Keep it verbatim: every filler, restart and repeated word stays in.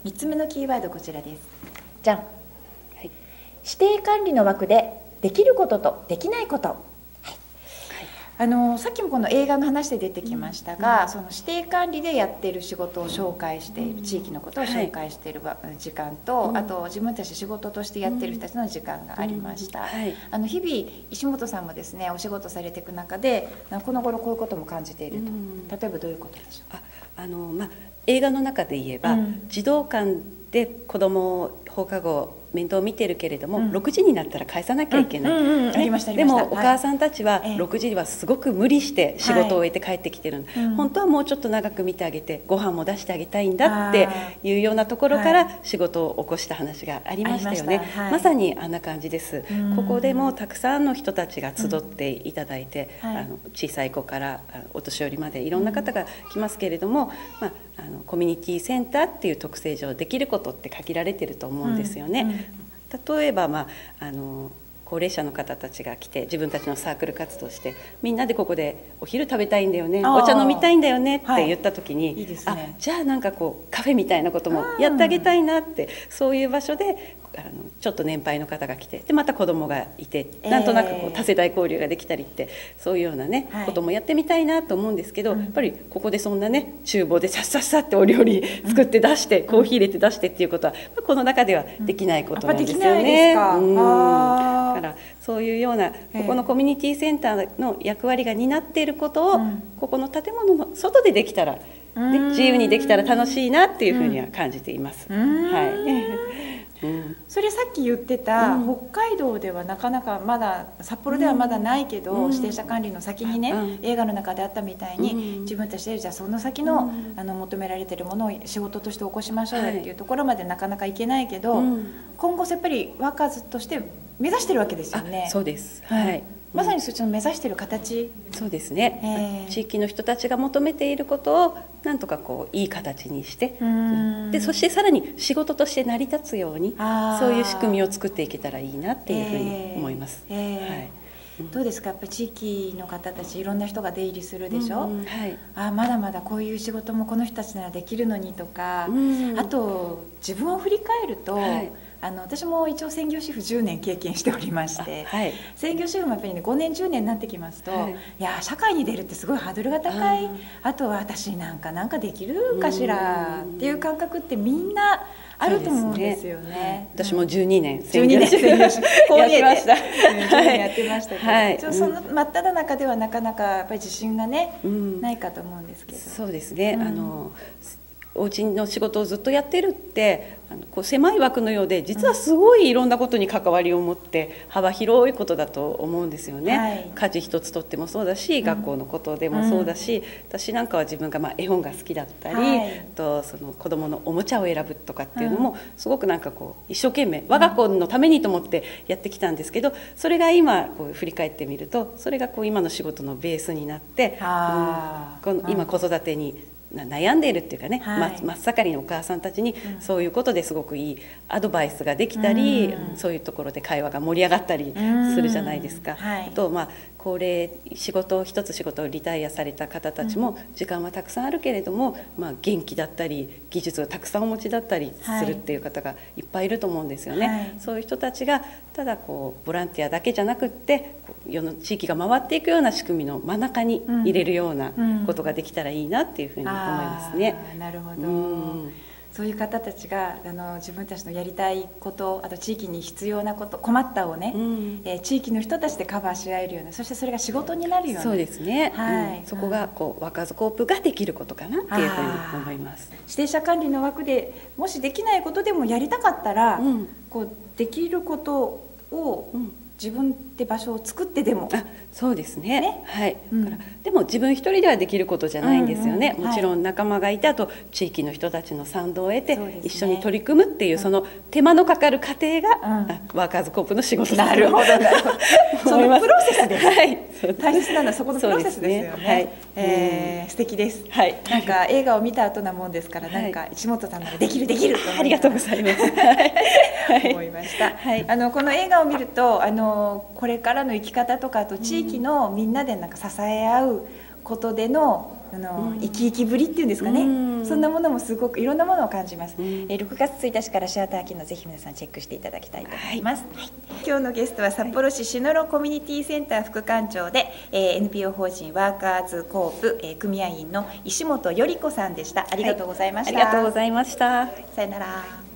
みっつめのキーワードこちらです。じゃん、はい、指定管理の枠でできることとできないこと。あのさっきもこの映画の話で出てきましたが、うん、その指定管理でやっている仕事を紹介している、うん、地域のことを紹介している時間と、はい、あと自分たち仕事としてやっている人たちの時間がありました、うんはい、あの日々石本さんもですねお仕事されていく中でこの頃こういうことも感じていると、うん、例えばどういうことでしょうか。 ああの、まあ、映画の中で言えば、うん、児童館で子どもを放課後面倒を見てるけれども、うん、ろくじになったら返さなきゃいけない、でもお母さんたちはろくじはすごく無理して仕事を終えて帰ってきてる、はい、本当はもうちょっと長く見てあげてご飯も出してあげたいんだっていうようなところから仕事を起こした話がありましたよね、はい、まさにあんな感じです。ここでもたくさんの人たちが集っていただいて、うんはい、あの小さい子からお年寄りまでいろんな方が来ますけれども、まあ、あのコミュニティセンターっていう特性上できることって限られてると思うんですよね、うんうん、例えば、まあ、あの高齢者の方たちが来て自分たちのサークル活動してみんなでここでお昼食べたいんだよね、お茶飲みたいんだよねって言った時に、はいいいですね、あじゃあなんかこうカフェみたいなこともやってあげたいなって、そういう場所であのちょっと年配の方が来てでまた子供がいてなんとなくこう多世代交流ができたりってそういうようなね、はい、こともやってみたいなと思うんですけど、うん、やっぱりここでそんなね厨房でさっさっさってお料理作って出して、うん、コーヒー入れて出してっていうことはこの中ではできないことなんですよね。だからそういうようなここのコミュニティセンターの役割が担っていることを、うん、ここの建物の外でできたら、ね、自由にできたら楽しいなっていうふうには感じています。はいうん、それさっき言ってた、うん、北海道ではなかなかまだ札幌ではまだないけど、うん、指定者管理の先にね、うん、映画の中であったみたいに、うん、自分たちでじゃあその先の、うん、あの求められているものを仕事として起こしましょうよっていうところまでなかなかいけないけど、はい、今後やっぱりワーカーズとして目指してるわけですよね。 そうです、はい、 まさにそっちの目指している形、 そうですね、えー、地域の人たちが求めていることをなんとかこういい形にしてでそしてさらに仕事として成り立つようにそういう仕組みを作っていけたらいいなっていうふうに思います、えーえーはいうん、 どうですかやっぱり地域の方たちいろんな人が出入りするでしょ、うんはい、あまだまだこういう仕事もこの人たちならできるのにとか、うん、あと自分を振り返ると、はいあの私も一応専業主婦じゅうねん経験しておりまして、はい、専業主婦もやっぱり、ね、ごねんじゅうねんになってきますと、はい、いや社会に出るってすごいハードルが高い あ, あとは私なんかなんかできるかしらっていう感覚ってみんなあると思うんですよね。ね私もじゅうにねん専業主婦やってました。 やってましたけど、はい、その真っ只中ではなかなかやっぱり自信がね、うん、ないかと思うんですけど。 そうですね、うん、あのお家の仕事をずっとやってるってあのこう狭い枠のようで実はすごいいろんなことに関わりを持って幅広いことだと思うんですよね、はい、家事一つとってもそうだし、うん、学校のことでもそうだし、うん、私なんかは自分がまあ絵本が好きだったり、はい、とその子どものおもちゃを選ぶとかっていうのもすごくなんかこう一生懸命我が子のためにと思ってやってきたんですけどそれが今こう振り返ってみるとそれがこう今の仕事のベースになって、うん、この今子育てに悩んでいるっていうかね、はい、真っ盛りのお母さんたちにそういうことですごくいいアドバイスができたり、うん、そういうところで会話が盛り上がったりするじゃないですか、はい、とまあ高齢仕事を一つ仕事をリタイアされた方たちも時間はたくさんあるけれども、まあ、元気だったり技術をたくさんお持ちだったりするっていう方がいっぱいいると思うんですよね、はい、そういう人たちがただこうボランティアだけじゃなくって世の地域が回っていくような仕組みの真ん中に入れるようなことができたらいいなっていうふうに思いますね、 うんうん、なるほど、うんそういう方たちがあの自分たちのやりたいことあと地域に必要なこと困ったをね、うんえー、地域の人たちでカバーし合えるようなそしてそれが仕事になるようなそうですね、はいうん、そこがこうワーカーズコープができることかなっていうふうに思います。 指定者管理の枠でもしできないことでもやりたかったら、うん、こうできることを、うん自分って場所を作ってでもあそうですね、ねはい、うん、だからでも自分一人ではできることじゃないんですよね、うんうん、もちろん仲間がいてあと地域の人たちの賛同を得て、ね、一緒に取り組むっていう、うん、その手間のかかる過程が、うん、ワーカーズコープの仕事だなるほどなるほどそのプロセスです、はい、大切なのはそこのプロセスですよね、はいえー、素敵です、はい、なんか映画を見た後なもんですから、はい、なんか石本さんならできるできるとありがとうございます思いました、はい、あのこの映画を見るとあのこれからの生き方とかあと地域のみんなでなんか支え合うことでのあの、うん、生き生きぶりっていうんですかね、うん、そんなものもすごくいろんなものを感じます、うん、えー、ろくがつついたちからシアター機能ぜひ皆さんチェックしていただきたいと思います、はいはい、今日のゲストは札幌市しのろコミュニティセンター副館長で、えー、エヌピーオー 法人ワーカーズコープ、えー、組合員の石本より子さんでした。ありがとうございました、 はい、ありがとうございました。 さよなら。